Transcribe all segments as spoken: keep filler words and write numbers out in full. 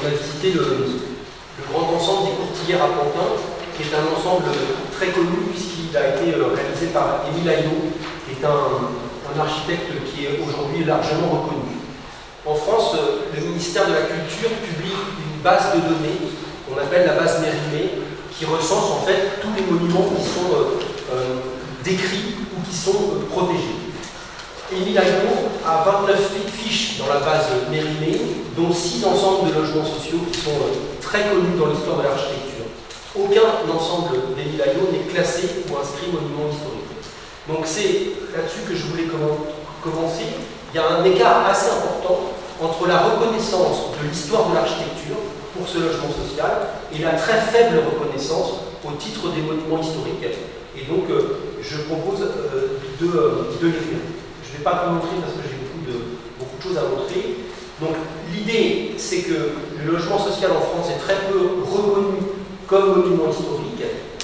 a visité le, le grand ensemble des Courtilières à Pantin, qui est un ensemble très connu puisqu'il a été réalisé par Émile Aynaud, qui est un, un architecte qui est aujourd'hui largement reconnu. En France, le ministère de la Culture publie une base de données qu'on appelle la base Mérimée, qui recense en fait tous les monuments qui sont euh, euh, décrits ou qui sont euh, protégés. Émile Aynaud a vingt-neuf fiches dans la base Mérimée, dont six ensembles de logements sociaux qui sont euh, très connus dans l'histoire de l'architecture. Aucun ensemble d'Émile Aynaud n'est classé ou inscrit monument historique. Donc c'est là-dessus que je voulais commencer. Il y a un écart assez important entre la reconnaissance de l'histoire de l'architecture pour ce logement social et la très faible reconnaissance au titre des monuments historiques. Et donc, euh, je propose euh, de, euh, de les faire. Je ne vais pas tout montrer parce que j'ai beaucoup de, beaucoup de choses à montrer. Donc, l'idée, c'est que le logement social en France est très peu reconnu comme monument historique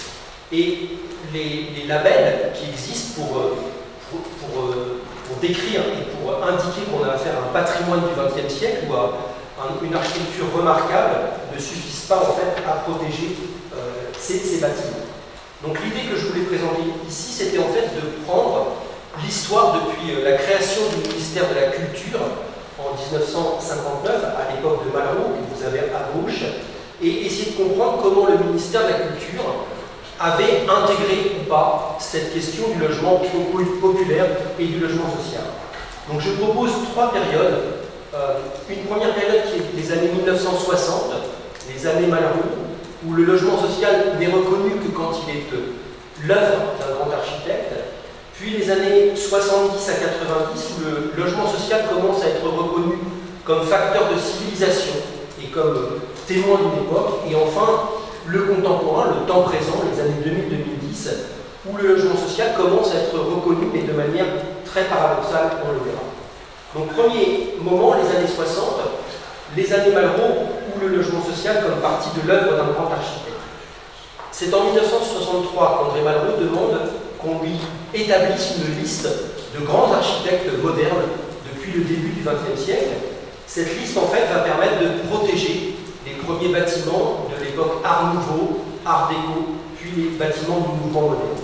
et les, les labels qui existent pour, pour, pour, pour décrire et pour indiquer qu'on a affaire à un patrimoine du vingtième siècle ou à une architecture remarquable ne suffisent pas en fait à protéger euh, ces, ces bâtiments. Donc l'idée que je voulais présenter ici, c'était en fait de prendre l'histoire depuis la création du ministère de la Culture en mille neuf cent cinquante-neuf, à l'époque de Malraux, que vous avez à gauche, et essayer de comprendre comment le ministère de la Culture avait intégré ou pas cette question du logement populaire et du logement social. Donc je propose trois périodes. Euh, une première période qui est les années mille neuf cent soixante, les années Malraux, où le logement social n'est reconnu que quand il est euh, l'œuvre d'un grand architecte, puis les années soixante-dix à quatre-vingt-dix, où le logement social commence à être reconnu comme facteur de civilisation et comme euh, témoin d'une époque, et enfin le contemporain, le temps présent, les années deux mille à deux mille dix, où le logement social commence à être reconnu, mais de manière très paradoxale, on le verra. Donc, premier moment, les années soixante, les années Malraux, ou le logement social comme partie de l'œuvre d'un grand architecte. C'est en mille neuf cent soixante-trois qu'André Malraux demande qu'on lui établisse une liste de grands architectes modernes depuis le début du vingtième siècle. Cette liste, en fait, va permettre de protéger les premiers bâtiments de l'époque Art Nouveau, Art Déco, puis les bâtiments du mouvement moderne.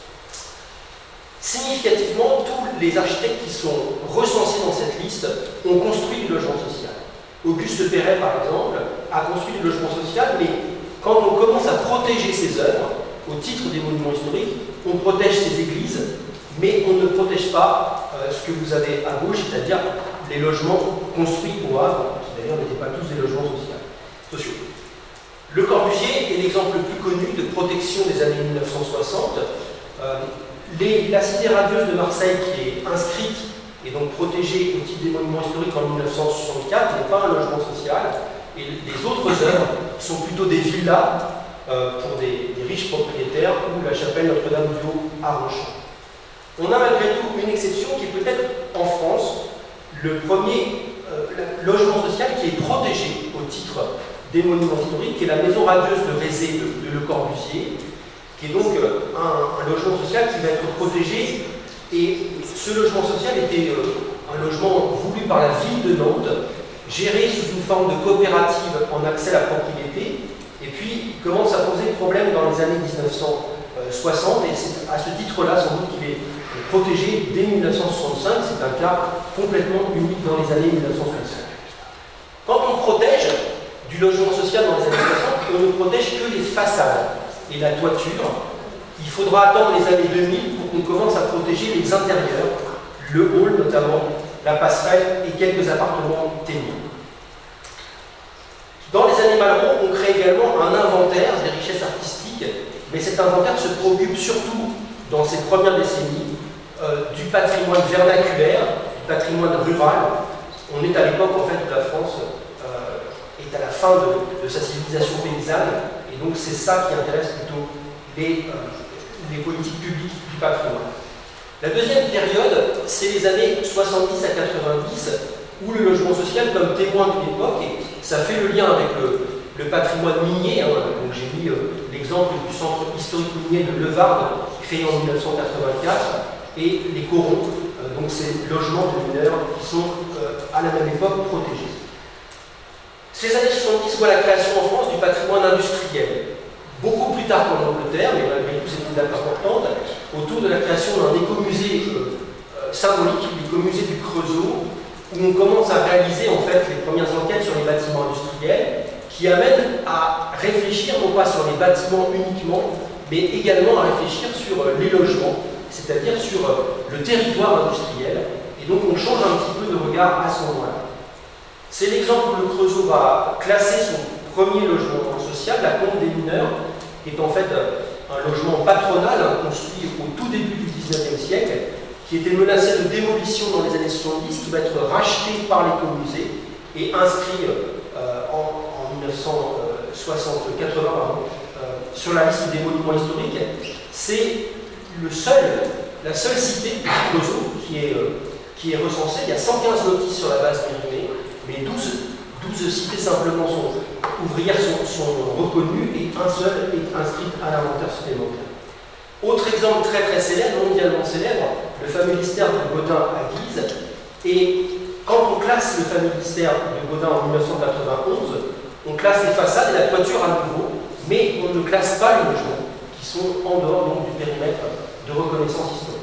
Significativement, tous les architectes qui sont recensés dans cette liste ont construit du logement social. Auguste Perret, par exemple, a construit du logement social, mais quand on commence à protéger ses œuvres, au titre des monuments historiques, on protège ses églises, mais on ne protège pas euh, ce que vous avez à gauche, c'est-à-dire les logements construits au Havre, qui d'ailleurs n'étaient pas tous des logements sociaux. Le Corbusier est l'exemple le plus connu de protection des années mille neuf cent soixante. Euh, Les, la cité radieuse de Marseille, qui est inscrite et donc protégée au titre des monuments historiques en mille neuf cent soixante-quatre, n'est pas un logement social. Et les autres œuvres sont plutôt des villas euh, pour des, des riches propriétaires ou la chapelle Notre-Dame-du-Haut à Ronchamp. On a malgré tout une exception qui est peut-être en France le premier euh, logement social qui est protégé au titre des monuments historiques, qui est la maison radieuse de Rézé de, de Le Corbusier, qui est donc euh, un, un logement social qui va être protégé. Et ce logement social était euh, un logement voulu par la ville de Nantes, géré sous une forme de coopérative en accès à la propriété, et puis il commence à poser problème dans les années mille neuf cent soixante, et c'est à ce titre-là sans doute qu'il est protégé dès mille neuf cent soixante-cinq, c'est un cas complètement unique dans les années mille neuf cent soixante. Quand on protège du logement social dans les années soixante, on ne protège que les façades et la toiture. Il faudra attendre les années deux mille pour qu'on commence à protéger les intérieurs, le hall notamment, la passerelle et quelques appartements témoins. Dans les années Malraux, on crée également un inventaire des richesses artistiques, mais cet inventaire se préoccupe surtout, dans ces premières décennies, euh, du patrimoine vernaculaire, du patrimoine rural. On est à l'époque en fait où la France euh, est à la fin de, de sa civilisation paysanne. Et donc c'est ça qui intéresse plutôt les, euh, les politiques publiques du patrimoine. La deuxième période, c'est les années soixante-dix à quatre-vingt-dix, où le logement social comme témoin d'une époque, et ça fait le lien avec le, le patrimoine minier, hein, donc j'ai mis euh, l'exemple du centre historique minier de Levarde, créé en mille neuf cent quatre-vingt-quatre, et les corons, euh, donc ces logements de mineurs qui sont euh, à la même époque protégés. Ces années soixante-dix voient la création en France du patrimoine industriel. Beaucoup plus tard qu'en Angleterre, mais malgré tout c'est une date importante, autour de la création d'un écomusée euh, euh, symbolique, l'écomusée du Creusot, où on commence à réaliser en fait les premières enquêtes sur les bâtiments industriels, qui amènent à réfléchir non pas sur les bâtiments uniquement, mais également à réfléchir sur euh, les logements, c'est-à-dire sur euh, le territoire industriel, et donc on change un petit peu de regard à ce moment-là. C'est l'exemple où le Creusot va classer son premier logement social, la Combe des Mineurs, qui est en fait un logement patronal hein, construit au tout début du dix-neuvième siècle, qui était menacé de démolition dans les années soixante-dix, qui va être racheté par l'écomusée et inscrit euh, en, en mille neuf cent soixante quatre-vingts euh, sur la liste des monuments historiques. C'est le seul, la seule cité du Creusot qui est, euh, qui est recensée. Il y a cent quinze notices sur la base Mérimée, mais douze, douze cités simplement sont ouvrières sont, sont reconnues et un seul est inscrit à l'inventaire supplémentaire. Autre exemple très très célèbre, mondialement célèbre, le familistère de Gaudin à Guise. Et quand on classe le familistère de Gaudin en mille neuf cent quatre-vingt-onze, on classe les façades et la toiture à nouveau, mais on ne classe pas les logements qui sont en dehors donc, du périmètre de reconnaissance historique.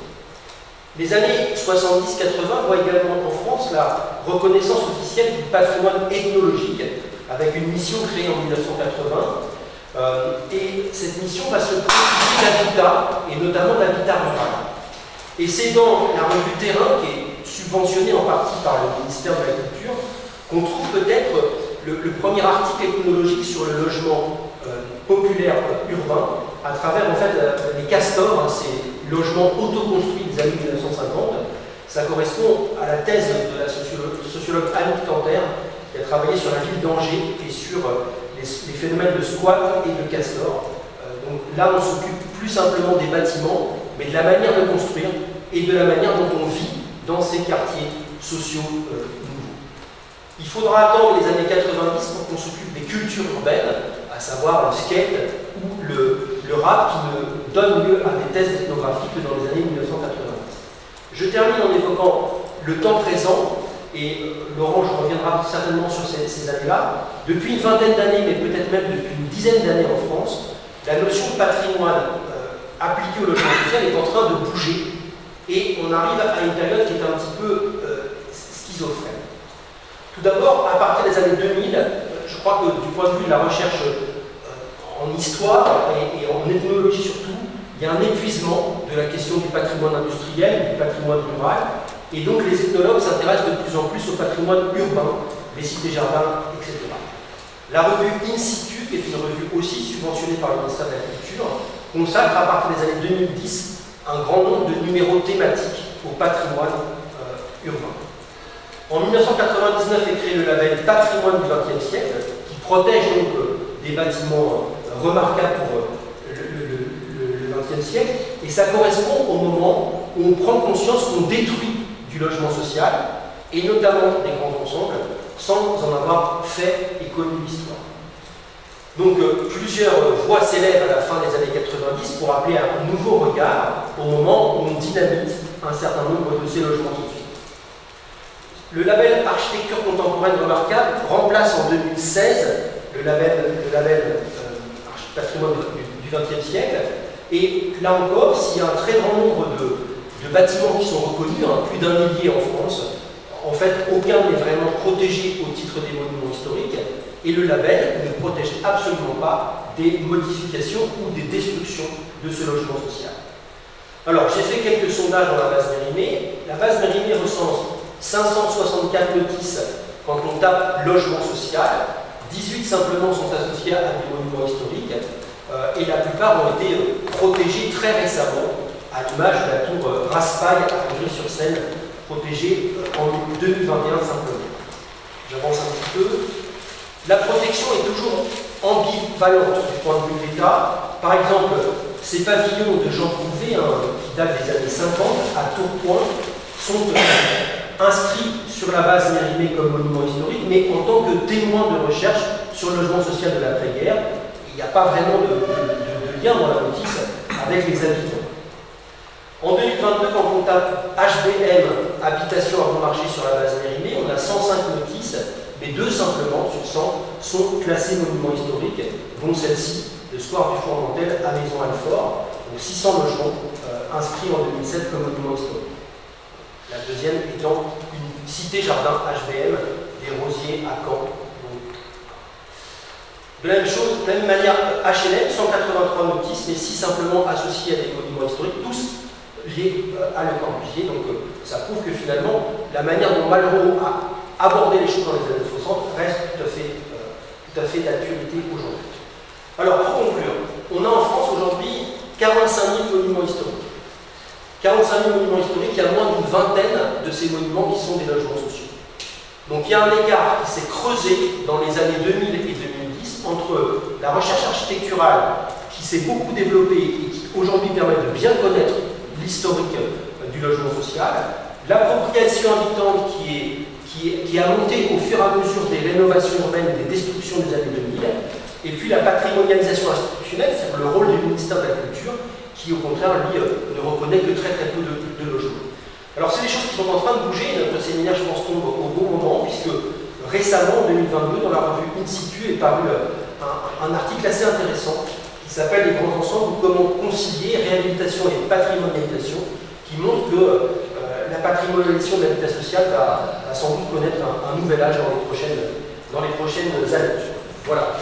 Les années soixante-dix quatre-vingts voient également en France la reconnaissance officielle du patrimoine ethnologique avec une mission créée en mille neuf cent quatre-vingts. Euh, et cette mission va se préoccuper d'habitat, et notamment d'habitat rural. Et c'est dans la revue Terrain, qui est subventionnée en partie par le ministère de la Culture, qu'on trouve peut-être le, le premier article ethnologique sur le logement euh, populaire euh, urbain, à travers en fait euh, les castors, hein, ces logements autoconstruits des années mille neuf cent cinquante. Ça correspond à la thèse de la sociologue, sociologue Annick Tanter, qui a travaillé sur la ville d'Angers et sur euh, les, les phénomènes de squat et de castor. Euh, donc là, on s'occupe plus simplement des bâtiments, mais de la manière de construire et de la manière dont on vit dans ces quartiers sociaux euh, nouveaux. Il faudra attendre les années quatre-vingt-dix pour qu'on s'occupe des cultures urbaines, à savoir le skate ou le, le rap, qui ne donne lieu à des thèses ethnographiques que dans les années mille neuf cent quatre-vingt-dix. Je termine en évoquant le temps présent, et Laurent, je reviendrai certainement sur ces, ces années-là. Depuis une vingtaine d'années, mais peut-être même depuis une dizaine d'années en France, la notion de patrimoine euh, appliquée au logement social est en train de bouger, et on arrive à une période qui est un petit peu euh, schizophrène. Tout d'abord, à partir des années deux mille, je crois que du point de vue de la recherche euh, en histoire et, et en ethnologie surtout, il y a un épuisement de la question du patrimoine industriel, du patrimoine rural, et donc les ethnologues s'intéressent de plus en plus au patrimoine urbain, les cités-jardins, et cetera. La revue In Situ, qui est une revue aussi subventionnée par le ministère de la Culture, consacre à partir des années deux mille dix un grand nombre de numéros thématiques au patrimoine euh, urbain. En mille neuf cent quatre-vingt-dix-neuf est créé le label Patrimoine du vingtième siècle, qui protège donc euh, des bâtiments euh, remarquables pour euh, le, le, le, le vingtième siècle, et ça correspond au moment où on prend conscience qu'on détruit du logement social, et notamment des grands ensembles, sans en avoir fait et connu l'histoire. Donc euh, plusieurs voix s'élèvent à la fin des années quatre-vingt-dix pour appeler à un nouveau regard au moment où on dynamite un certain nombre de ces logements sociaux. Le label Architecture contemporaine remarquable remplace en deux mille seize le label, le label euh, Patrimoine du vingtième siècle, et là encore, s'il y a un très grand nombre de de bâtiments qui sont reconnus, hein, plus d'un millier en France. En fait, aucun n'est vraiment protégé au titre des monuments historiques, et le label ne protège absolument pas des modifications ou des destructions de ce logement social. Alors, j'ai fait quelques sondages dans la base Mérimée. La base Mérimée recense cinq cent soixante-quatre notices quand on tape logement social, dix-huit simplement sont associés à des monuments historiques, euh, et la plupart ont été euh, protégés très récemment, à l'image de la tour euh, Raspail à Ivry-sur-Seine, protégée euh, en deux mille vingt et un simplement. J'avance un petit peu. La protection est toujours ambivalente du point de vue de l'État. Par exemple, ces pavillons de Jean Prouvé, hein, qui datent des années cinquante, à Tourcoing, sont euh, inscrits sur la base Mérimée comme monument historique, mais en tant que témoins de recherche sur le logement social de l'après-guerre. Il n'y a pas vraiment de, de, de, de lien dans la notice avec les habitants. En deux mille vingt-deux, quand on tape H B M, habitation à bon marché sur la base Mérimée, on a cent cinq notices mais deux simplement sur cent sont classés monuments historiques, dont celle-ci, le square du Fourmentel à Maison-Alfort, donc six cents logements euh, inscrits en deux mille sept comme monuments historiques. La deuxième étant une cité-jardin H V M des Rosiers à Caen. Donc, de la même chose, de la même manière, H L M, cent quatre-vingt-trois notices, mais six simplement associés à des monuments historiques, tous liés euh, à Le Corbusier. Donc euh, ça prouve que finalement, la manière dont Malraux a abordé les choses dans les années soixante reste tout à fait, euh, tout à fait d'actualité aujourd'hui. Alors, pour conclure, on a en France aujourd'hui quarante-cinq mille monuments historiques. quarante-cinq mille monuments historiques, il y a moins d'une vingtaine de ces monuments qui sont des logements sociaux. Donc il y a un écart qui s'est creusé dans les années deux mille et deux mille dix entre la recherche architecturale qui s'est beaucoup développée et qui aujourd'hui permet de bien connaître l'historique du logement social, l'appropriation habitante qui, est, qui, est, qui a monté au fur et à mesure des rénovations urbaines et des destructions des années deux mille, et puis la patrimonialisation institutionnelle, c'est-à-dire le rôle du ministère de la Culture, qui au contraire, lui, ne reconnaît que très très peu de, de logements. Alors c'est des choses qui sont en train de bouger, notre séminaire, je pense, tombe au bon moment, puisque récemment, en deux mille vingt-deux, dans la revue In Situ, est paru un, un article assez intéressant qui s'appelle « Les grands ensembles, comment concilier réhabilitation et patrimonialisation », qui montre que euh, la patrimonialisation de l'habitat social va, va sans doute connaître un, un nouvel âge dans les prochaines, dans les prochaines années. Voilà.